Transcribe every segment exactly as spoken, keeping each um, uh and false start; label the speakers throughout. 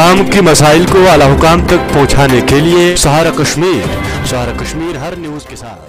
Speaker 1: आम की मसाइल को आला हुकाम तक पहुँचाने के लिए सहारा कश्मीर सहारा कश्मीर हर न्यूज़ के साथ।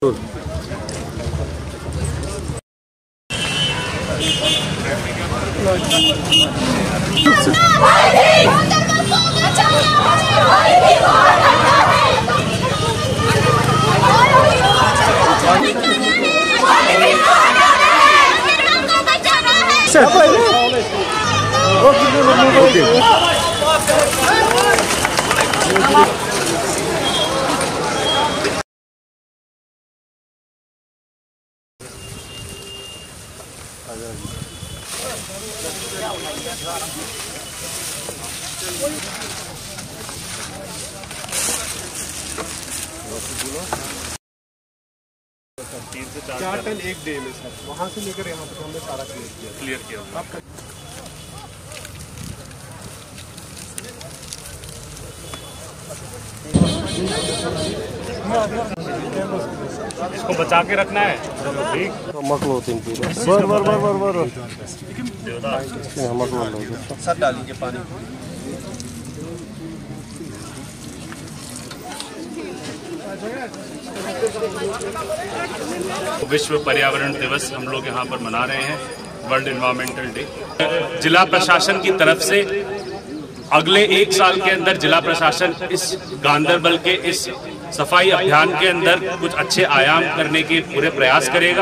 Speaker 2: चार टन एक डे में सर, वहाँ से लेकर यहाँ तक हमने सारा क्लियर किया क्लियर किया आपका।
Speaker 3: इसको बचा के रखना है। चलो ठीक।
Speaker 2: मकलो तीन किलो बर बर बर बर बर मकलो सर डालिए पानी।
Speaker 3: विश्व पर्यावरण दिवस हम लोग यहाँ पर मना रहे हैं, वर्ल्ड एनवायरमेंटल डे। जिला प्रशासन की तरफ से अगले एक साल के अंदर जिला प्रशासन इस गांधरबल के इस सफाई अभियान के अंदर कुछ अच्छे आयाम करने के पूरे प्रयास करेगा।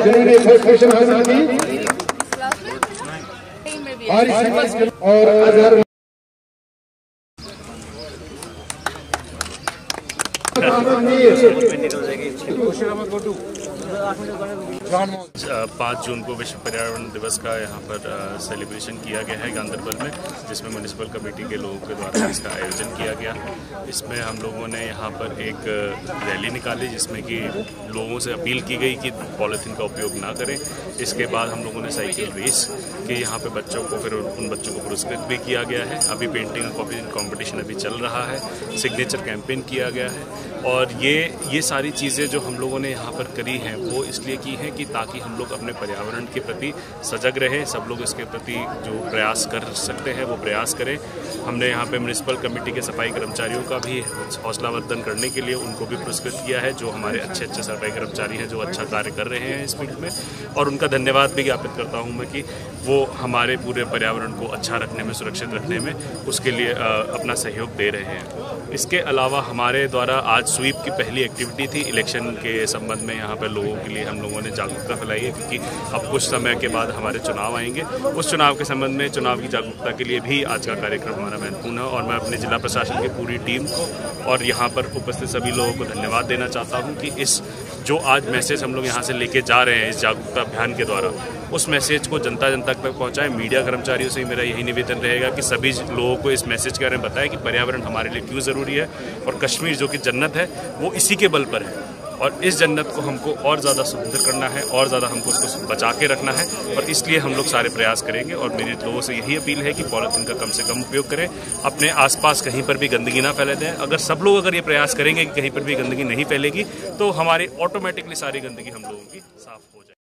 Speaker 3: पाँच जून को विश्व पर्यावरण दिवस का यहाँ पर सेलिब्रेशन किया गया है गांधरबल में, जिसमें म्यूनिसिपल कमेटी के लोगों के द्वारा इसका आयोजन किया गया। इसमें हम लोगों ने यहाँ पर एक रैली निकाली जिसमें कि लोगों से अपील की गई कि पॉलीथीन का उपयोग ना करें। इसके बाद हम लोगों ने साइकिल रेस के यहाँ पे बच्चों को फिर उन बच्चों को पुरस्कृत भी किया गया है। अभी पेंटिंग और कॉपी कॉम्पिटिशन अभी चल रहा है, सिग्नेचर कैंपेन किया गया है। और ये ये सारी चीज़ें जो हम लोगों ने यहाँ पर करी हैं वो इसलिए की हैं कि ताकि हम लोग अपने पर्यावरण के प्रति सजग रहें, सब लोग इसके प्रति जो प्रयास कर सकते हैं वो प्रयास करें। हमने यहाँ पे म्यूनिसिपल कमेटी के सफाई कर्मचारियों का भी हौसलावर्धन करने के लिए उनको भी पुरस्कृत किया है, जो हमारे अच्छे अच्छे सफाई कर्मचारी हैं जो अच्छा कार्य कर रहे हैं इस फील्ड में। और उनका धन्यवाद भी ज्ञापित करता हूँ मैं कि वो हमारे पूरे पर्यावरण को अच्छा रखने में, सुरक्षित रखने में उसके लिए अपना सहयोग दे रहे हैं। इसके अलावा हमारे द्वारा आज स्वीप की पहली एक्टिविटी थी इलेक्शन के संबंध में। यहाँ पर लोगों के लिए हम लोगों ने जागरूकता फैलाई है, क्योंकि अब कुछ समय के बाद हमारे चुनाव आएंगे। उस चुनाव के संबंध में चुनाव की जागरूकता के लिए भी आज का कार्यक्रम हमारा महत्वपूर्ण है। और मैं अपने जिला प्रशासन की पूरी टीम को और यहाँ पर उपस्थित सभी लोगों को धन्यवाद देना चाहता हूँ कि इस जो आज मैसेज हम लोग यहाँ से लेके जा रहे हैं इस जागरूकता अभियान के द्वारा, उस मैसेज को जनता जनता तक पहुँचाएं। मीडिया कर्मचारियों से मेरा यही निवेदन रहेगा कि सभी लोगों को इस मैसेज के बारे में बताएं कि पर्यावरण हमारे लिए क्यों ज़रूरी है और कश्मीर जो कि जन्नत है वो इसी के बल पर है। और इस जन्नत को हमको और ज़्यादा सुंदर करना है, और ज़्यादा हमको उसको बचा के रखना है। और इसलिए हम लोग सारे प्रयास करेंगे। और मेरे लोगों से यही अपील है कि पॉलीथीन का कम से कम उपयोग करें, अपने आसपास कहीं पर भी गंदगी ना फैले दें। अगर सब लोग अगर ये प्रयास करेंगे कि कहीं पर भी गंदगी नहीं फैलेगी तो हमारी ऑटोमेटिकली सारी गंदगी हम लोगों की साफ हो जाएगी।